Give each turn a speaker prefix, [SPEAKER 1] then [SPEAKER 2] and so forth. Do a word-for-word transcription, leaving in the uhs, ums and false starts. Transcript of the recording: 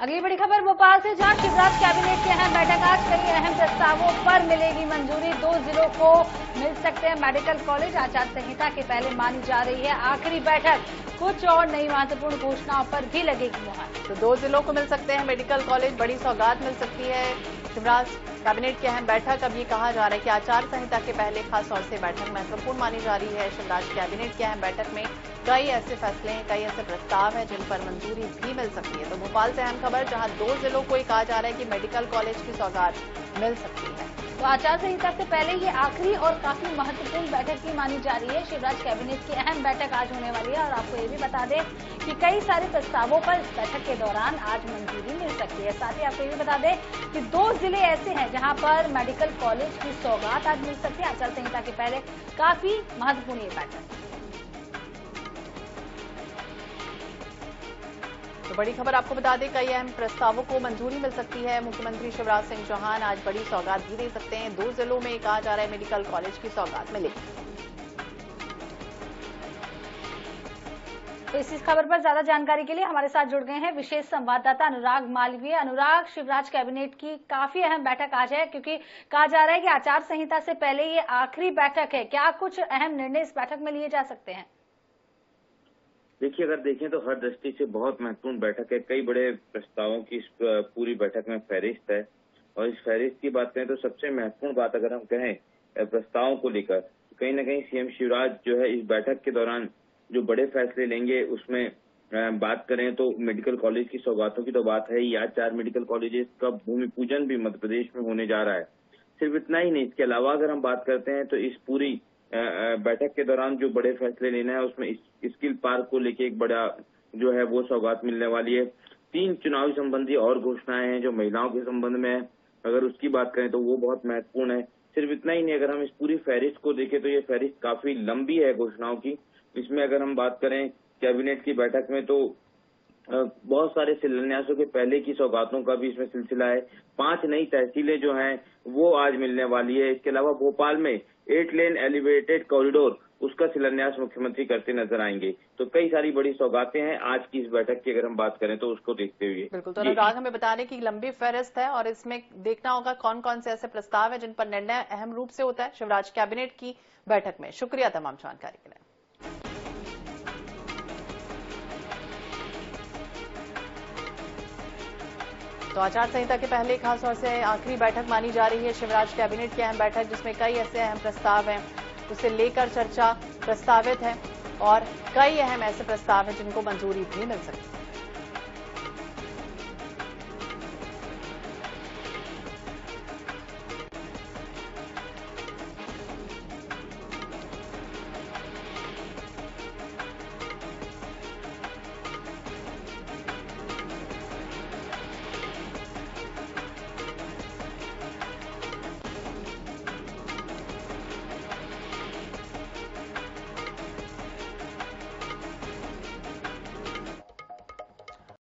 [SPEAKER 1] अगली बड़ी खबर भोपाल से, जहां शिवराज कैबिनेट की अहम बैठक आज, कई अहम प्रस्तावों पर मिलेगी मंजूरी। दो जिलों को मिल सकते हैं मेडिकल कॉलेज। आचार संहिता के पहले मानी जा रही है आखिरी बैठक। कुछ और नई महत्वपूर्ण घोषणाओं पर भी लगेगी मुहर।
[SPEAKER 2] तो दो जिलों को मिल सकते हैं मेडिकल कॉलेज, बड़ी सौगात मिल सकती है। शिवराज कैबिनेट की अहम बैठक। अब ये कहा जा रहा है कि आचार संहिता के पहले खास तौर से बैठक महत्वपूर्ण मानी जा रही है। शिवराज कैबिनेट की अहम बैठक में कई ऐसे फैसले हैं, कई ऐसे प्रस्ताव हैं जिन पर मंजूरी भी मिल सकती है। तो भोपाल से अहम खबर, जहां दो जिलों को कहा जा रहा है कि मेडिकल कॉलेज की सौगात मिल सकती है।
[SPEAKER 1] तो आचार संहिता से पहले ये आखिरी और काफी महत्वपूर्ण बैठक की मानी जा रही है। शिवराज कैबिनेट की अहम बैठक आज होने वाली है और आपको ये भी बता दें कि कई सारे प्रस्तावों पर इस बैठक के दौरान आज मंजूरी मिल सकती है। साथ ही आपको ये भी बता दें कि दो जिले ऐसे हैं जहां पर मेडिकल कॉलेज की सौगात आज मिल सकती है। आचार संहिता के पहले काफी महत्वपूर्ण ये बैठक।
[SPEAKER 2] तो बड़ी खबर आपको बता दें, कई अहम प्रस्तावों को मंजूरी मिल सकती है। मुख्यमंत्री शिवराज सिंह चौहान आज बड़ी सौगात भी दे सकते हैं। दो जिलों में कहा जा रहा है मेडिकल कॉलेज की सौगात मिलेगी।
[SPEAKER 1] तो इस खबर पर ज्यादा जानकारी के लिए हमारे साथ जुड़ गए हैं विशेष संवाददाता अनुराग मालवीय। अनुराग, शिवराज कैबिनेट की काफी अहम बैठक आज है, क्योंकि कहा जा रहा है कि आचार संहिता से पहले ये आखिरी बैठक है। क्या कुछ अहम निर्णय इस बैठक में लिए जा सकते हैं?
[SPEAKER 3] देखिए, अगर देखें तो हर दृष्टि से बहुत महत्वपूर्ण बैठक है। कई बड़े प्रस्तावों की इस पूरी बैठक में फहरिस्त है और इस फहरिस्त की बात करें तो सबसे महत्वपूर्ण बात अगर हम कहें प्रस्तावों को लेकर, तो कहीं ना कहीं सीएम शिवराज जो है इस बैठक के दौरान जो बड़े फैसले लेंगे उसमें बात करें तो मेडिकल कॉलेज की सौगातों की तो बात है ही। आज चार मेडिकल कॉलेजेस का भूमि पूजन भी मध्य प्रदेश में होने जा रहा है। सिर्फ इतना ही नहीं, इसके अलावा अगर हम बात करते हैं तो इस पूरी बैठक के दौरान जो बड़े फैसले लेना है उसमें स्किल पार्क को लेके एक बड़ा जो है वो सौगात मिलने वाली है। तीन चुनावी संबंधी और घोषणाएं हैं जो महिलाओं के संबंध में है, अगर उसकी बात करें तो वो बहुत महत्वपूर्ण है। सिर्फ इतना ही नहीं, अगर हम इस पूरी फहरिस्त को देखें तो ये फहरिस्त काफी लंबी है घोषणाओं की। इसमें अगर हम बात करें कैबिनेट की बैठक में तो बहुत सारे शिलान्यासों के पहले की सौगातों का भी इसमें सिलसिला है। पांच नई तहसीलें जो हैं वो आज मिलने वाली है। इसके अलावा भोपाल में एट लेन एलिवेटेड कॉरिडोर, उसका शिलान्यास मुख्यमंत्री करते नजर आएंगे। तो कई सारी बड़ी सौगातें हैं आज की इस बैठक की, अगर हम बात करें तो उसको देखते हुए।
[SPEAKER 2] बिल्कुल, तो अनुराग हमें बता रहे कि लंबी फहरिस्त है और इसमें देखना होगा कौन कौन से ऐसे प्रस्ताव है जिन पर निर्णय अहम रूप से होता है शिवराज कैबिनेट की बैठक में। शुक्रिया तमाम जानकारी के लिए। तो आचार संहिता के पहले खासतौर से आखिरी बैठक मानी जा रही है शिवराज कैबिनेट की अहम बैठक, जिसमें कई ऐसे अहम प्रस्ताव हैं उसे लेकर चर्चा प्रस्तावित है और कई अहम ऐसे प्रस्ताव हैं जिनको मंजूरी भी मिल सकती है।